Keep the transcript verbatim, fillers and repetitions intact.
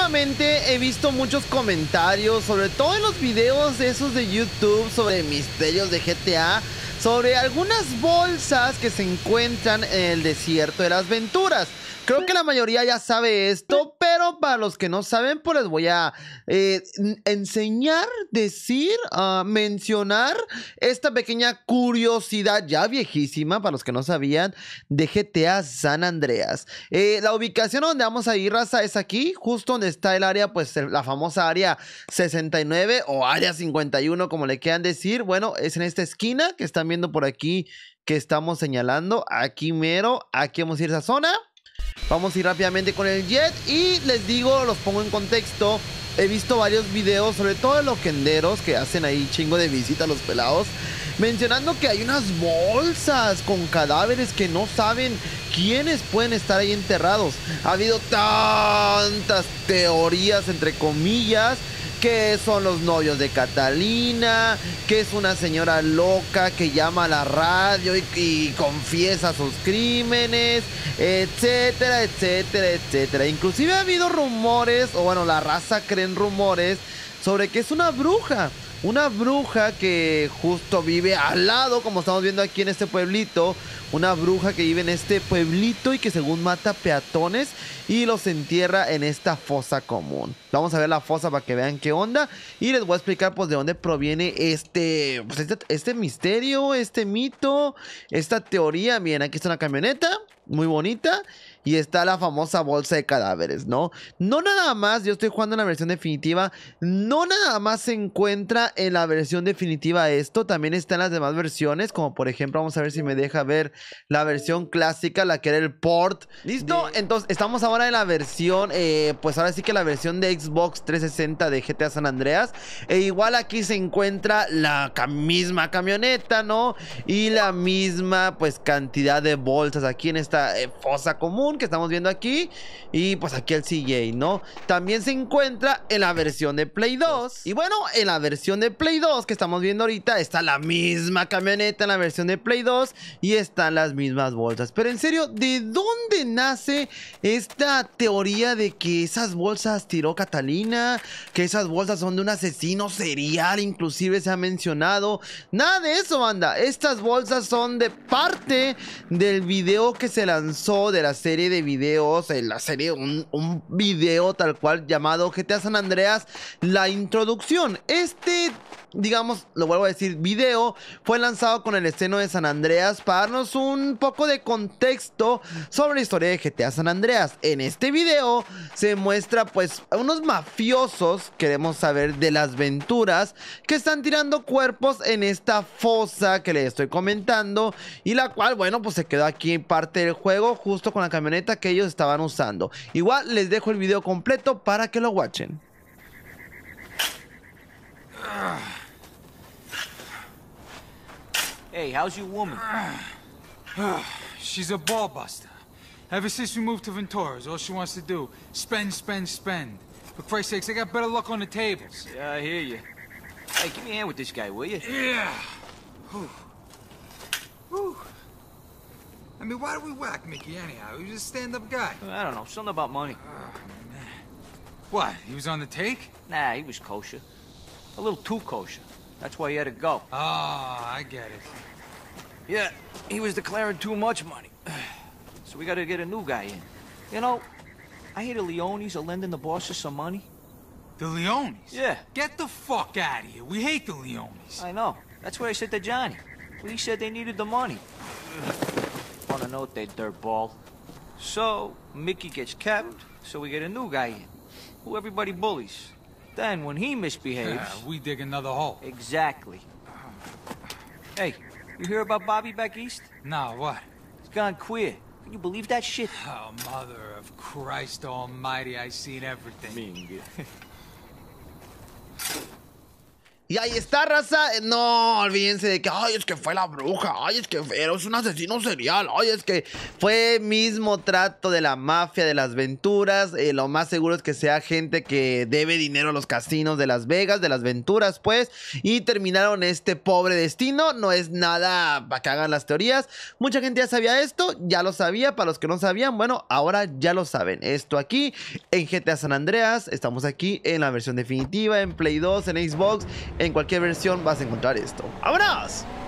últimamente he visto muchos comentarios, sobre todo en los videos de esos de YouTube, sobre misterios de G T A, sobre algunas bolsas que se encuentran en el desierto de las Venturas. Creo que la mayoría ya sabe esto, pero para los que no saben, pues les voy a eh, enseñar, decir, uh, mencionar esta pequeña curiosidad ya viejísima, para los que no sabían, de G T A San Andreas. Eh, la ubicación donde vamos a ir, raza, es aquí, justo donde está el área, pues la famosa área sesenta y nueve o área cincuenta y uno, como le quieran decir. Bueno, es en esta esquina que están viendo por aquí, que estamos señalando, aquí mero, aquí vamos a ir a esa zona. Vamos a ir rápidamente con el jet y les digo, los pongo en contexto. He visto varios videos, sobre todo de loquenderos que hacen ahí chingo de visita a los pelados, mencionando que hay unas bolsas con cadáveres que no saben quiénes pueden estar ahí enterrados. Ha habido tantas teorías, entre comillas, que son los novios de Catalina, que es una señora loca que llama a la radio y, y confiesa sus crímenes, etcétera, etcétera, etcétera. Inclusive ha habido rumores, o bueno, la raza creen rumores, sobre que es una bruja. Una bruja que justo vive al lado, como estamos viendo aquí en este pueblito. Una bruja que vive en este pueblito y que según mata peatones y los entierra en esta fosa común. Vamos a ver la fosa para que vean qué onda. Y les voy a explicar pues de dónde proviene este, pues, este, este misterio, este mito, esta teoría. Miren, aquí está una camioneta muy bonita. Y está la famosa bolsa de cadáveres, ¿no? No nada más, yo estoy jugando en la versión definitiva. No nada más se encuentra en la versión definitiva esto. También está en las demás versiones. Como por ejemplo, vamos a ver si me deja ver la versión clásica, la que era el port. ¿Listo? De... Entonces, estamos ahora en la versión, eh, pues ahora sí que la versión de Xbox trescientos sesenta de G T A San Andreas. E igual aquí se encuentra la misma camioneta, ¿no? Y la misma, pues, cantidad de bolsas aquí en esta eh, fosa común que estamos viendo aquí. Y pues aquí el C J, ¿no? También se encuentra en la versión de Play dos. Y bueno, en la versión de Play dos que estamos viendo ahorita está la misma camioneta en la versión de Play dos. Y están las mismas bolsas. Pero en serio, ¿de dónde nace esta teoría de que esas bolsas tiró Catalina? Que esas bolsas son de un asesino serial, inclusive se ha mencionado. Nada de eso, banda. Estas bolsas son de parte del video que se lanzó de la serie de videos, en la serie, un, un video tal cual llamado G T A San Andreas, la introducción. Este, digamos, lo vuelvo a decir, video fue lanzado con el estreno de San Andreas para darnos un poco de contexto sobre la historia de G T A San Andreas. En este video se muestra pues a unos mafiosos, queremos saber, de las Venturas, que están tirando cuerpos en esta fosa que les estoy comentando, y la cual, bueno, pues se quedó aquí en parte del juego justo con la camioneta que ellos estaban usando. Igual les dejo el video completo para que lo watchen. Hey, how's your woman? She's a ball buster. Ever since we moved to Venturas, all she wants to do, spend, spend, spend. For Christ's sakes, I got better luck on the tables. Yeah, I hear you. Hey, give me a hand with this guy, will you? Yeah. Whew. Whew. I mean, why do we whack Mickey anyhow? He was a stand-up guy. I don't know, something about money. Oh, man. What, he was on the take? Nah, he was kosher. A little too kosher. That's why he had to go. Oh, I get it. Yeah, he was declaring too much money. So we gotta get a new guy in. You know, I hear the Leones are lending the bosses some money. The Leones? Yeah. Get the fuck out of here. We hate the Leones. I know. That's what I said to Johnny. Well, he said they needed the money. Wanna know what they dirtball? So, Mickey gets kept, so we get a new guy in, who everybody bullies. Then, when he misbehaves... Yeah, we dig another hole. Exactly. Hey, you hear about Bobby back east? Nah, what? He's gone queer. Can you believe that shit? Oh, mother of Christ almighty, I seen everything. Mean, Y ahí está, raza. No olvídense de que, ay, es que fue la bruja. Ay, es que era un asesino serial. Ay, es que fue mismo trato de la mafia de las Venturas. Eh, lo más seguro es que sea gente que debe dinero a los casinos de Las Vegas, de las Venturas, pues. Y terminaron este pobre destino. No es nada para que hagan las teorías. Mucha gente ya sabía esto. Ya lo sabía. Para los que no sabían, bueno, ahora ya lo saben. Esto aquí en G T A San Andreas. Estamos aquí en la versión definitiva, en Play dos, en Xbox. En cualquier versión vas a encontrar esto. ¡Vámonos!